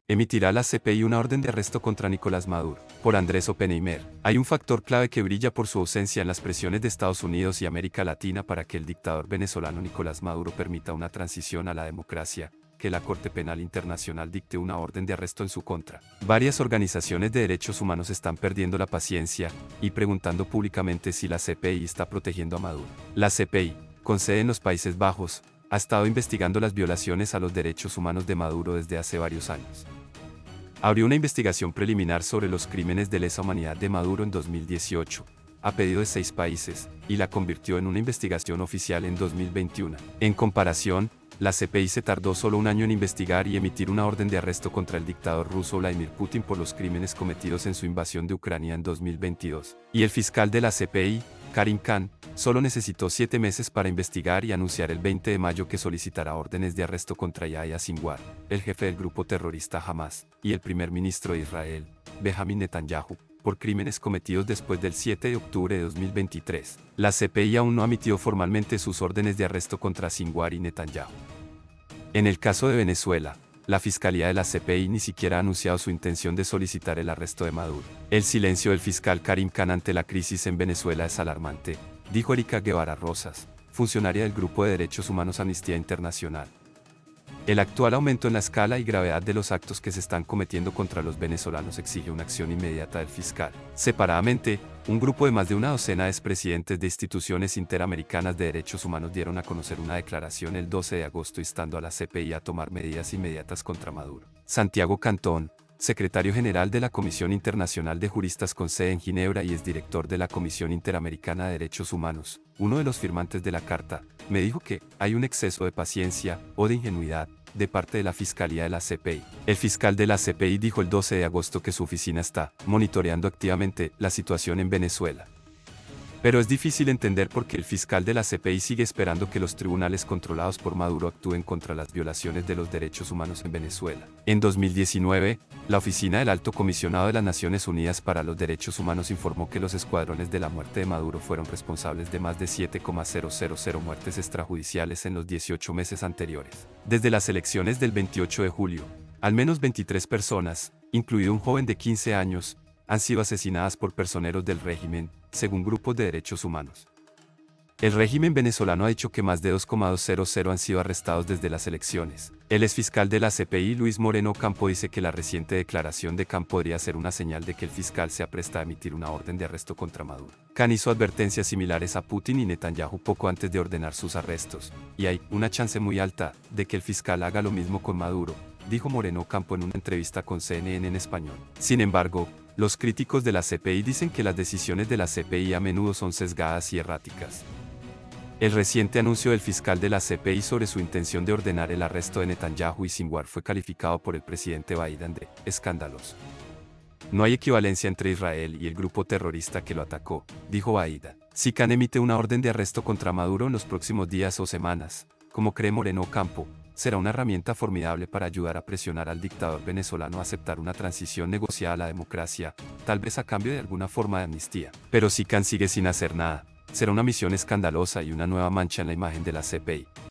Emitirá la CPI una orden de arresto contra Nicolás Maduro. Por Andrés Oppenheimer. Hay un factor clave que brilla por su ausencia en las presiones de Estados Unidos y América Latina para que el dictador venezolano Nicolás Maduro permita una transición a la democracia, que la Corte Penal Internacional dicte una orden de arresto en su contra. Varias organizaciones de derechos humanos están perdiendo la paciencia y preguntando públicamente si la CPI está protegiendo a Maduro. La CPI, con sede en los Países Bajos, ha estado investigando las violaciones a los derechos humanos de Maduro desde hace varios años. Abrió una investigación preliminar sobre los crímenes de lesa humanidad de Maduro en 2018, a pedido de 6 países, y la convirtió en una investigación oficial en 2021. En comparación, la CPI se tardó solo un año en investigar y emitir una orden de arresto contra el dictador ruso Vladimir Putin por los crímenes cometidos en su invasión de Ucrania en 2022. Y el fiscal de la CPI, Karim Khan, solo necesitó 7 meses para investigar y anunciar el 20 de mayo que solicitará órdenes de arresto contra Yahya Sinwar, el jefe del grupo terrorista Hamas, y el primer ministro de Israel, Benjamin Netanyahu, por crímenes cometidos después del 7 de octubre de 2023. La CPI aún no ha emitido formalmente sus órdenes de arresto contra Sinwar y Netanyahu. En el caso de Venezuela, la Fiscalía de la CPI ni siquiera ha anunciado su intención de solicitar el arresto de Maduro. El silencio del fiscal Karim Khan ante la crisis en Venezuela es alarmante, dijo Erika Guevara Rosas, funcionaria del Grupo de Derechos Humanos Amnistía Internacional. El actual aumento en la escala y gravedad de los actos que se están cometiendo contra los venezolanos exige una acción inmediata del fiscal. Separadamente, un grupo de más de una docena de expresidentes de instituciones interamericanas de derechos humanos dieron a conocer una declaración el 12 de agosto instando a la CPI a tomar medidas inmediatas contra Maduro. Santiago Cantón, secretario general de la Comisión Internacional de Juristas con sede en Ginebra y exdirector de la Comisión Interamericana de Derechos Humanos, uno de los firmantes de la carta, me dijo que hay un exceso de paciencia o de ingenuidad de parte de la Fiscalía de la CPI. El fiscal de la CPI dijo el 12 de agosto que su oficina está monitoreando activamente la situación en Venezuela. Pero es difícil entender por qué el fiscal de la CPI sigue esperando que los tribunales controlados por Maduro actúen contra las violaciones de los derechos humanos en Venezuela. En 2019, la Oficina del Alto Comisionado de las Naciones Unidas para los Derechos Humanos informó que los escuadrones de la muerte de Maduro fueron responsables de más de 7,000 muertes extrajudiciales en los 18 meses anteriores. Desde las elecciones del 28 de julio, al menos 23 personas, incluido un joven de 15 años, han sido asesinadas por personeros del régimen, según grupos de derechos humanos. El régimen venezolano ha dicho que más de 2,200 han sido arrestados desde las elecciones. El exfiscal de la CPI, Luis Moreno Ocampo, dice que la reciente declaración de Khan podría ser una señal de que el fiscal se apresta a emitir una orden de arresto contra Maduro. Khan hizo advertencias similares a Putin y Netanyahu poco antes de ordenar sus arrestos, y hay una chance muy alta de que el fiscal haga lo mismo con Maduro, dijo Moreno Ocampo en una entrevista con CNN en español. Sin embargo, los críticos de la CPI dicen que las decisiones de la CPI a menudo son sesgadas y erráticas. El reciente anuncio del fiscal de la CPI sobre su intención de ordenar el arresto de Netanyahu y Sinwar fue calificado por el presidente Biden de escandaloso. No hay equivalencia entre Israel y el grupo terrorista que lo atacó, dijo Biden. Si Khan emite una orden de arresto contra Maduro en los próximos días o semanas, como cree Moreno Ocampo, será una herramienta formidable para ayudar a presionar al dictador venezolano a aceptar una transición negociada a la democracia, tal vez a cambio de alguna forma de amnistía. Pero si Khan sigue sin hacer nada, será una misión escandalosa y una nueva mancha en la imagen de la CPI.